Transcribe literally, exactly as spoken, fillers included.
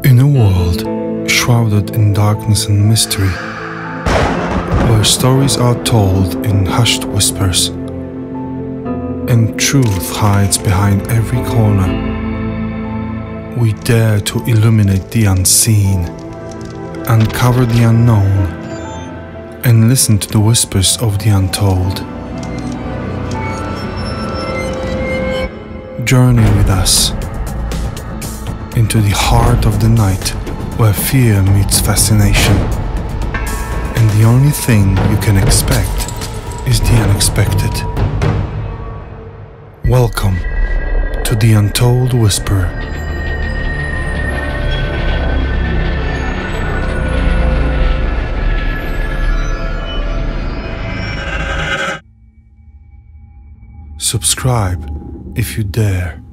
In a world shrouded in darkness and mystery, where stories are told in hushed whispers, and truth hides behind every corner, we dare to illuminate the unseen, uncover the unknown, and listen to the whispers of the untold. Journey with us into the heart of the night, where fear meets fascination, and the only thing you can expect is the unexpected. Welcome to the Untold Whisperer. Subscribe if you dare.